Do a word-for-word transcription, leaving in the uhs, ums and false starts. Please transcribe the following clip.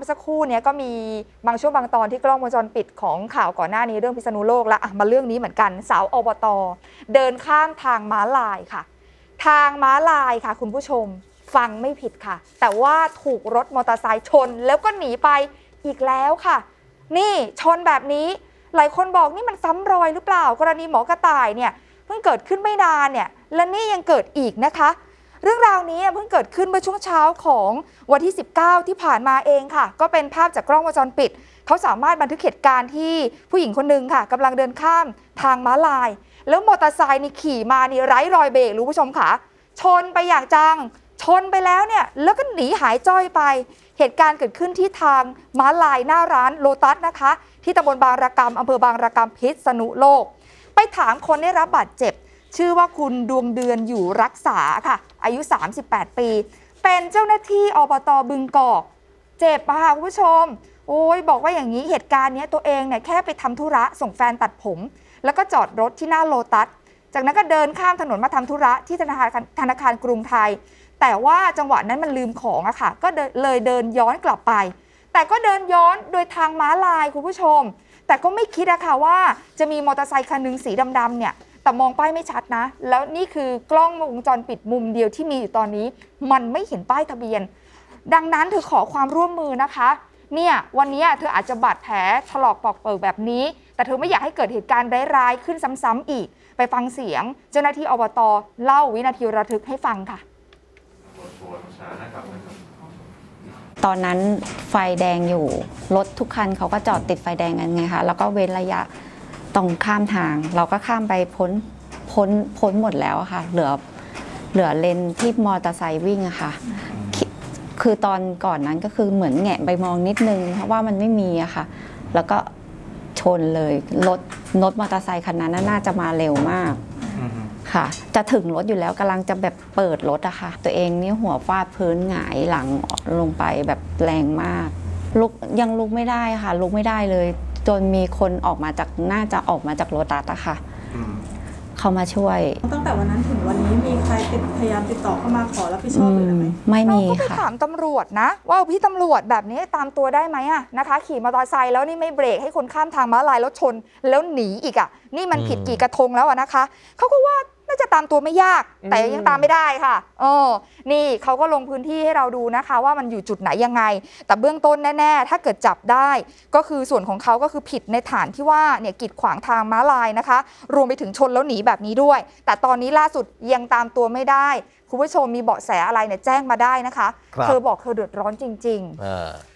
มื่อสักครู่นี้ก็มีบางช่วงบางตอนที่กล้องวงจรปิดของข่าวก่อนหน้านี้เรื่องพิษณุโลกแล้วมาเรื่องนี้เหมือนกันสาวอบต.เดินข้ามทางม้าลายค่ะทางม้าลายค่ะคุณผู้ชมฟังไม่ผิดค่ะแต่ว่าถูกรถมอเตอร์ไซค์ชนแล้วก็หนีไปอีกแล้วค่ะนี่ชนแบบนี้หลายคนบอกนี่มันซ้ำรอยหรือเปล่ากรณีหมอกระต่ายเนี่ยเพิ่งเกิดขึ้นไม่นานเนี่ยและนี่ยังเกิดอีกนะคะเรื่องราวนี้เพิ่งเกิดขึ้นเมื่อช่วงเช้าของวันที่สิบเก้าที่ผ่านมาเองค่ะก็เป็นภาพจากกล้องวงจรปิดเขาสามารถบันทึกเหตุการณ์ที่ผู้หญิงคนนึงค่ะกำลังเดินข้ามทางม้าลายแล้วมอเตอร์ไซค์นี่ขี่มานี่ไร้รอยเบรกรู้ผู้ชมค่ะชนไปอย่างจังชนไปแล้วเนี่ยแล้วก็หนีหายจ้อยไปเหตุการณ์เกิดขึ้นที่ทางม้าลายหน้าร้านโลตัสนะคะที่ตำบลบางระกำอำเภอบางระกำพิษณุโลกไปถามคนได้รับบาดเจ็บชื่อว่าคุณดวงเดือนอยู่รักษาค่ะอายุสามสิบแปดปีเป็นเจ้าหน้าที่อบต.บึงกอกเจ็บมาค่ะคุณผู้ชมโอ้ยบอกว่าอย่างนี้เหตุการณ์นี้ตัวเองเนี่ยแค่ไปทำธุระส่งแฟนตัดผมแล้วก็จอดรถที่หน้าโลตัสจากนั้นก็เดินข้ามถนนมาทำธุระที่ธนาคารธนาคารกรุงไทยแต่ว่าจังหวะนั้นมันลืมของอะค่ะก็เลยเดินย้อนกลับไปแต่ก็เดินย้อนโดยทางม้าลายคุณผู้ชมแต่ก็ไม่คิดอะค่ะว่าจะมีมอเตอร์ไซค์คันนึงสีดำๆเนี่ยแต่มองป้ายไม่ชัดนะแล้วนี่คือกล้องวงจรปิดมุมเดียวที่มีอยู่ตอนนี้มันไม่เห็นป้ายทะเบียนดังนั้นเธอขอความร่วมมือนะคะเนี่ยวันนี้เธออาจจะบาดแผลถลอกปอกเปิดแบบนี้แต่เธอไม่อยากให้เกิดเหตุการณ์ร้ายๆขึ้นซ้ำๆอีกไปฟังเสียงเจ้าหน้าที่อบต.เล่าวินาทีระทึกให้ฟังค่ะตอนนั้นไฟแดงอยู่รถทุกคันเขาก็จอดติดไฟแดงกันไงคะแล้วก็เว้นระยะตรงข้ามทางเราก็ข้ามไปพ้นพ้นพ้นหมดแล้วค่ะเหลือเหลือเลนที่มอเตอร์ไซค์วิ่งอะค่ะคือตอนก่อนนั้นก็คือเหมือนแงะไปมองนิดนึงเพราะว่ามันไม่มีอะค่ะแล้วก็ชนเลยรถรถมอเตอร์ไซค์คันนั้นน่าจะมาเร็วมากค่ะจะถึงรถอยู่แล้วกำลังจะแบบเปิดรถอะค่ะตัวเองนี่หัวฟาดพื้นหงายหลังลงไปแบบแรงมากลุกยังลุกไม่ได้ค่ะลุกไม่ได้เลยจนมีคนออกมาจากน่าจะออกมาจากโลตัสอะค่ะเขามาช่วยตั้งแต่วันนั้นถึงวันนี้มีใครติดพยายามติดต่อเข้ามาขอรับผิดชอบหรือไม่ไม่มีค่ะเราก็ไปถามตำรวจนะว่าพี่ตำรวจแบบนี้ตามตัวได้ไหมอะนะคะขี่มอเตอร์ไซค์แล้วนี่ไม่เบรกให้คนข้ามทางม้าลายแล้วชนแล้วหนีอีกอะนี่มันผิดกี่กระทงแล้วอะนะคะเขาก็ว่าน่าจะตามตัวไม่ยากแต่ยังตามไม่ได้ค่ะเออนี่เขาก็ลงพื้นที่ให้เราดูนะคะว่ามันอยู่จุดไหนยังไงแต่เบื้องต้นแน่ๆถ้าเกิดจับได้ก็คือส่วนของเขาก็คือผิดในฐานที่ว่าเนี่ยกีดขวางทางม้าลายนะคะรวมไปถึงชนแล้วหนีแบบนี้ด้วยแต่ตอนนี้ล่าสุดยังตามตัวไม่ได้คุณผู้ชมมีเบาะแสอะไรเนี่ยแจ้งมาได้นะคะเธอบอกเธอเดือดร้อนจริงๆ